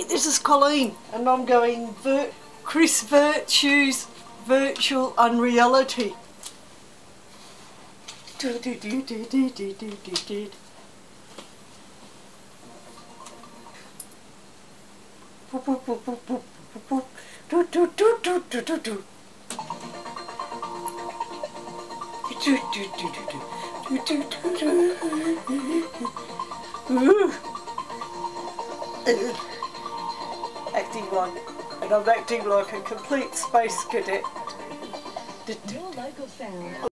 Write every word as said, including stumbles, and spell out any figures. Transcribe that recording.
Hi, this is Colleen, and I'm going Vir Chris Virtue's Virtual Unreality. Do, do, do, do, do, do, do, do, do. Do, do, do, do, do, do, do. Do, do, do, do, do, do, do, do. Acting like, and I'm acting like a complete space cadet. Your local sound.